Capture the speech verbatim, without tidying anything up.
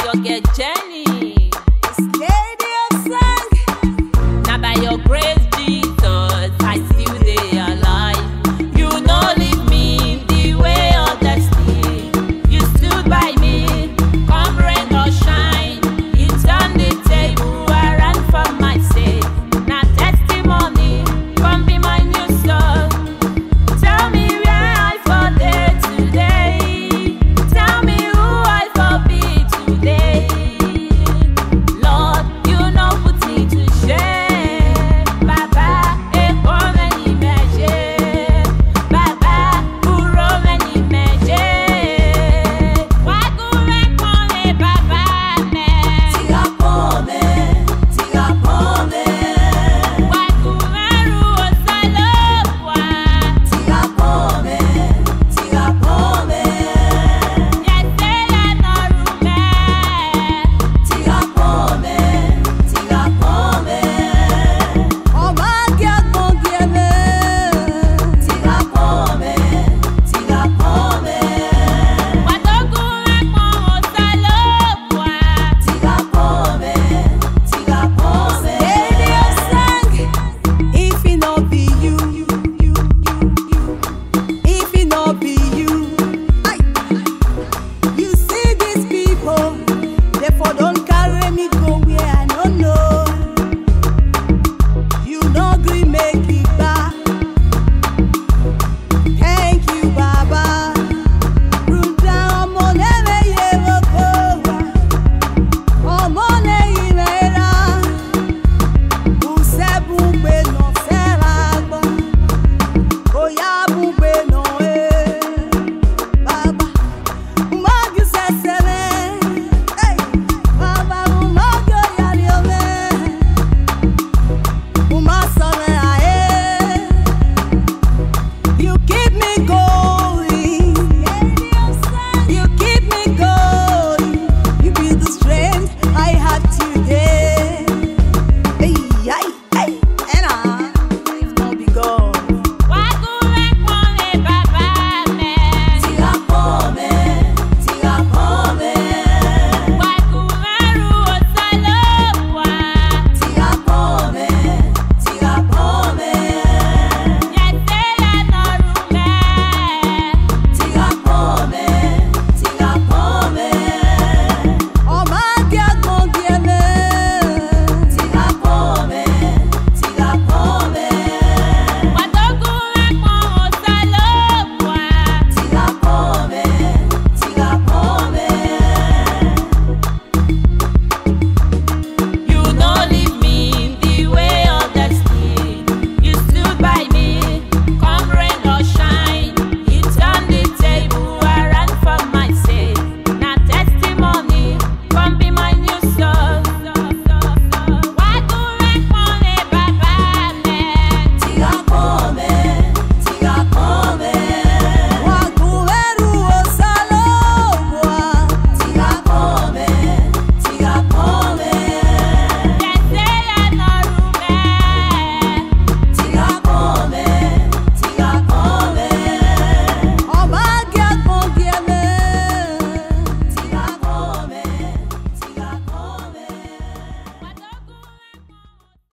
forget Jenny. This lady of sang. Now by your grace, Jesus, I still dey alive. You don't leave me in the way of destiny. You stood by me, come rain or shine. You turned the table around for my sake. Now testimony, come be my new song. Tell me where I fall there today. Tell me who I fall be today. Lord, you know put me to shame. Baba, EKPONMWEN measure. Baba, Uro many measure. Wagu EKPONMWEN Baba me. Tiga pome, tiga pome. Wagu meru osalopwa. Tiga pome, tiga pome. Yesela norume. Tiga pome, tiga pome. Ọba kí agbọn kí ẹmẹ. Tiga pome, tiga pome. Wadogun ẹ̀pọ̀n osalopwa. Tiga pome, tiga pome. Lady of sang, if it not be you, if it not be you, aye. You see these people, therefore don't carry me go where I don't know. You no gree make it back. Thank you, Baba. Ruda ọmọ lẹ́wẹ̀ yẹ wọ́pọ̀ wá. Ọmọ lẹ́yìn mẹ́ra. Use bugbe nọ sẹ́ra gbọ́. Oya bugbe nọ ee. Baba, umagi sẹ́sẹ̀rẹ̀. Hey, Baba, umagi oyari ome. Uma sọ̀rọ̀ ayé. You keep me going. You keep me going. You be the strength I have today. Hey, hey, hey, and I will be gone. Wagu EKPONMWEN Baba me. Tiga pome, tiga pome. Wagu meru osalopwa. Tiga pome, tiga pome. Yesela norume. Tiga pome, tiga pome. Ọba kí agbọn kí ẹmẹ. Tiga pome, tiga pome. Wadogun ẹ̀pọ̀n osalopwa. Tiga pome, tiga pome. You don't leave me in the way of destiny. You stood by me, come rain or shine. You turned the table around for my sake. Now testimony, come be my new song. Wagu EKPONMWEN Baba me. Tiga pome,